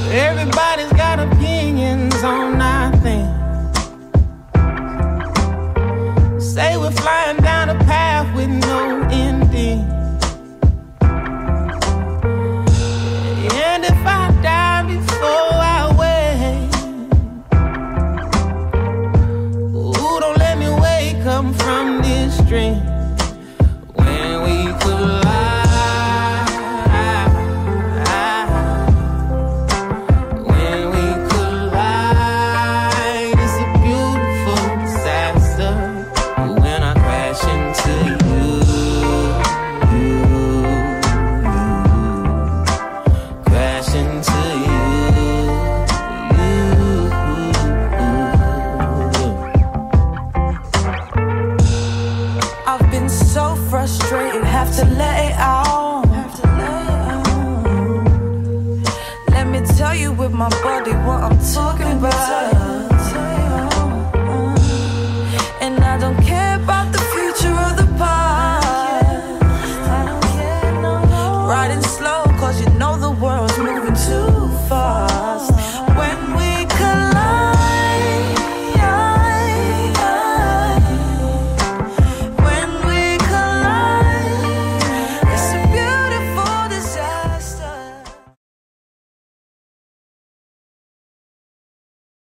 Everybody's got opinions on nothing. Say we're flying down a path with no ending. And if I die before I wake, ooh, don't let me wake up from this dream. When we collide, when we collide, it's a beautiful disaster. When I crash into you, crash into you. I've been so frustrated, have to let it out. Let me tell you with my body what I'm talking.